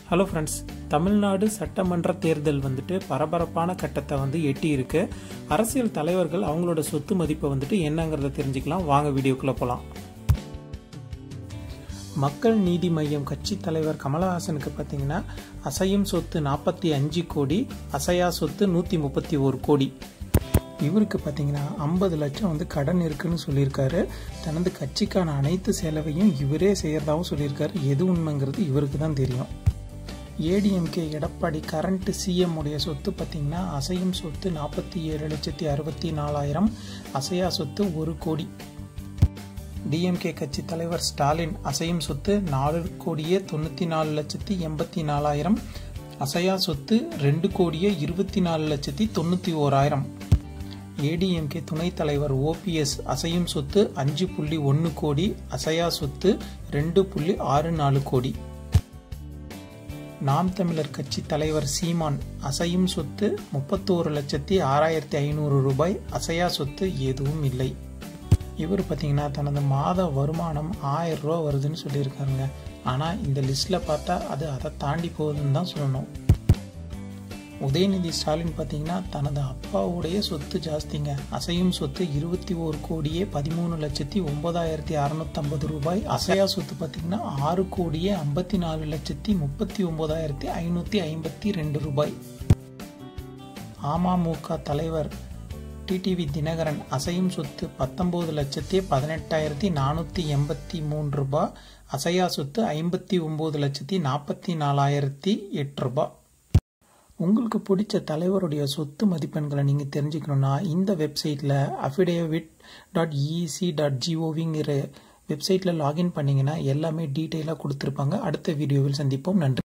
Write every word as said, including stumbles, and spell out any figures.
Hello friends, Tamil Nadu சட்டமன்ற தேர்தல் வந்துட்டு பரபரப்பான கட்டத்தை வந்து எட்டி இருக்கு. அரசியல் தலைவர்கள் அவங்களோட சொத்து மதிப்பை வந்துட்டு என்னங்கிறத தெரிஞ்சுக்கலாம். வாங்க வீடியோக்குள்ள போகலாம். மக்கள் நீதி மையம் கட்சி தலைவர் கமலஹாசனுக்கு பார்த்தீங்கன்னா அசையும் சொத்து நாற்பத்தி அஞ்சு கோடி, அசையா சொத்து நூற்றி முப்பத்தி ஒரு கோடி. இவருக்கு பார்த்தீங்கன்னா ஐம்பது லட்சம் வந்து கடன் இருக்குன்னு சொல்லியிருக்காரு. தனது கட்சிக்கான அனைத்து செலவையும் இவரே செய்யறதாகவும் சொல்லியிருக்காரு. எது உண்மைங்கிறது இவருக்கு தான் தெரியும். ஏடிஎம்கே எடப்பாடி கரண்ட் சிஎம் உடைய சொத்து பார்த்தீங்கன்னா அசையும் சொத்து நாற்பத்தி ஏழு லட்சத்தி அறுபத்தி நாலாயிரம், அசையா சொத்து ஒரு கோடி. டிஎம்கே கட்சி தலைவர் ஸ்டாலின் அசையும் சொத்து நாலு கோடியே தொண்ணூற்றி நாலு லட்சத்தி எண்பத்தி நாலாயிரம், அசையா சொத்து ரெண்டு கோடியே இருபத்தி நாலு லட்சத்தி தொண்ணூற்றி ஓராயிரம். ஏடிஎம்கே துணைத் தலைவர் ஓபிஎஸ் அசையும் சொத்து அஞ்சு புள்ளி ஒன்று கோடி, அசையா சொத்து ரெண்டு புள்ளி ஆறு நாலு கோடி. நாம் தமிழர் கட்சி தலைவர் சீமான் அசையும் சொத்து முப்பத்தோரு லட்சத்தி ஆறாயிரத்தி ஐநூறு ரூபாய், அசையா சொத்து எதுவும் இல்லை. இவர் பார்த்தீங்கன்னா தனது மாத வருமானம் ஆயிரம் ரூபா வருதுன்னு சொல்லியிருக்காருங்க. ஆனால் இந்த லிஸ்ட்டில் பார்த்தா அது அதை தாண்டி போகுதுன்னு தான் சொல்லணும். உதயநிதி ஸ்டாலின் பார்த்தீங்கன்னா தனது அப்பாவுடைய சொத்து ஜாஸ்திங்க. அசையும் சொத்து இருபத்தி ஒரு கோடியே பதிமூணு லட்சத்தி ஒன்பதாயிரத்தி அறுநூத்தம்பது ரூபாய், அசையா சொத்து பார்த்தீங்கன்னா ஆறு கோடியே ஐம்பத்தி நாலு லட்சத்தி முப்பத்தி ஒன்பதாயிரத்தி ஐநூற்றி ஐம்பத்தி ரெண்டு ரூபாய். அமமுக தலைவர் டிடிவி தினகரன் அசையும் சொத்து பத்தொன்பது லட்சத்தி பதினெட்டாயிரத்தி நானூற்றி எண்பத்தி மூன்று ரூபாய், அசையா சொத்து ஐம்பத்தி ஒம்பது லட்சத்தி நாற்பத்தி நாலாயிரத்தி எட்டு ரூபாய். உங்களுக்கு பிடிச்ச தலைவருடைய சொத்து மதிப்பெண்களை நீங்கள் தெரிஞ்சுக்கணுன்னா இந்த வெப்சைட்டில் அஃபிடேவிட் டாட் இசி டாட் ஜிஓவிங்கிற வெப்சைட்டில் லாகின் பண்ணிங்கன்னா எல்லாமே டீட்டெயிலாக கொடுத்துருப்பாங்க. அடுத்த வீடியோவில் சந்திப்போம். நன்றி.